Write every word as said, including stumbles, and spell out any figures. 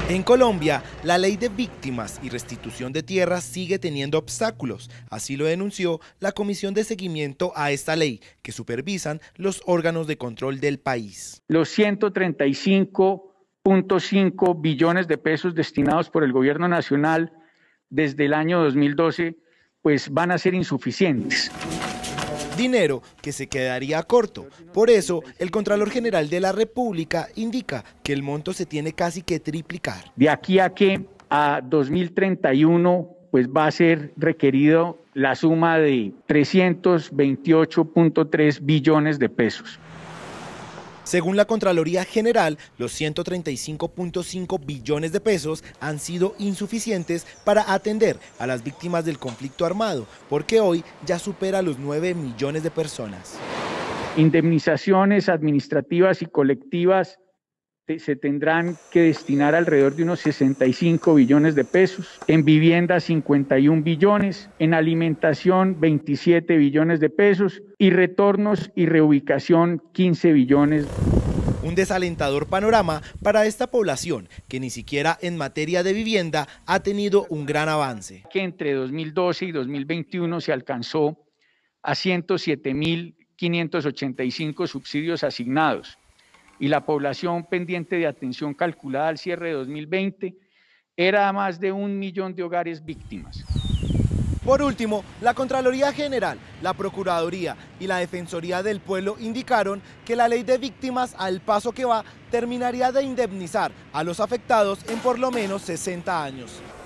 En Colombia, la ley de víctimas y restitución de tierras sigue teniendo obstáculos. Así lo denunció la Comisión de Seguimiento a esta ley, que supervisan los órganos de control del país. Los ciento treinta y cinco punto cinco billones de pesos destinados por el Gobierno Nacional desde el año dos mil doce, pues van a ser insuficientes. Dinero que se quedaría corto. Por eso, el Contralor General de la República indica que el monto se tiene casi que triplicar. De aquí a que a dos mil treinta y uno, pues va a ser requerido la suma de trescientos veintiocho punto tres billones de pesos. Según la Contraloría General, los ciento treinta y cinco punto cinco billones de pesos han sido insuficientes para atender a las víctimas del conflicto armado, porque hoy ya supera los nueve millones de personas. Indemnizaciones administrativas y colectivas se tendrán que destinar alrededor de unos sesenta y cinco billones de pesos, en vivienda cincuenta y un billones, en alimentación veintisiete billones de pesos y retornos y reubicación quince billones. Un desalentador panorama para esta población que ni siquiera en materia de vivienda ha tenido un gran avance. Que entre dos mil doce y dos mil veintiuno se alcanzó a ciento siete mil quinientos ochenta y cinco subsidios asignados, y la población pendiente de atención calculada al cierre de dos mil veinte era más de un millón de hogares víctimas. Por último, la Contraloría General, la Procuraduría y la Defensoría del Pueblo indicaron que la ley de víctimas, al paso que va, terminaría de indemnizar a los afectados en por lo menos sesenta años.